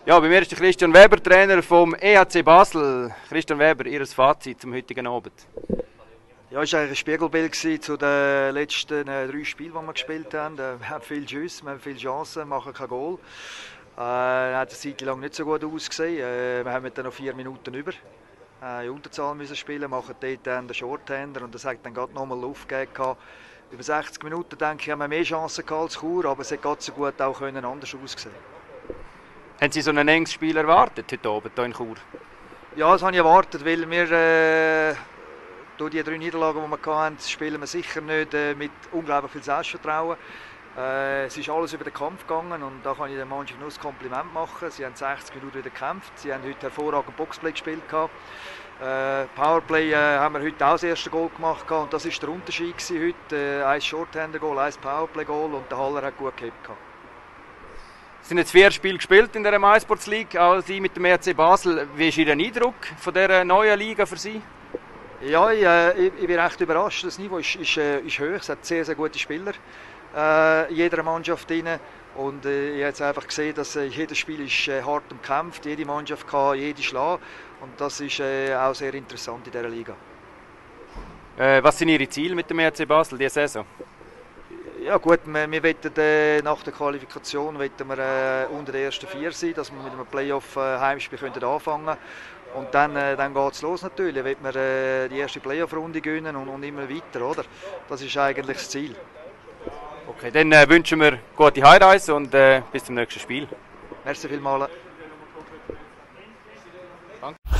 Ja, bei mir ist der Christian Weber, Trainer vom EHC Basel. Christian Weber, Ihr Fazit zum heutigen Abend? Ja, es war eigentlich ein Spiegelbild zu den letzten 3 Spielen, die wir gespielt haben. Wir haben viele Schüsse, wir haben viele Chancen, machen kein Goal. Hat eine Zeit lang nicht so gut ausgesehen. Wir haben dann noch 4 Minuten über. In Unterzahl müssen spielen, machen dort dann den Shorthander und das hat dann gerade nochmal Luft gegeben. Über 60 Minuten, denke ich, haben wir mehr Chancen gehabt als Chur, aber es hätte gerade so gut auch anders aussehen. Haben Sie so ein enges Spiel erwartet heute Abend hier in Chur? Ja, das habe ich erwartet, weil wir durch die 3 Niederlagen, die wir hatten, spielen wir sicher nicht mit unglaublich viel Selbstvertrauen. Es ist alles über den Kampf gegangen und da kann ich der Mannschaft nur ein Kompliment machen. Sie haben 60 Minuten wieder gekämpft, sie haben heute hervorragend Boxplay gespielt. Powerplay haben wir heute auch das erste Goal gemacht und das war der Unterschied heute. Ein Shorthander-Goal, ein Powerplay-Goal und der Haller hat gut gehabt. Es sind jetzt 4 Spiele gespielt in der MySports League, auch Sie mit dem EHC Basel. Wie ist Ihr Eindruck von dieser neuen Liga für Sie? Ja, ich bin recht überrascht. Das Niveau ist hoch, es hat sehr, sehr gute Spieler in jeder Mannschaft drin. Und ich habe jetzt einfach gesehen, dass jedes Spiel ist hart umkämpft, jede Mannschaft kann jede schlagen. Und das ist auch sehr interessant in dieser Liga. Was sind Ihre Ziele mit dem EHC Basel diese Saison? Ja gut, wir wollen nach der Qualifikation unter den ersten 4 sein, dass wir mit einem Playoff-Heimspiel anfangen können. Und dann geht es los natürlich, dann wollen wir die erste Playoff-Runde gewinnen und immer weiter, oder? Das ist eigentlich das Ziel. Okay, dann wünschen wir gute Heimreise und bis zum nächsten Spiel. Merci vielmals. Danke.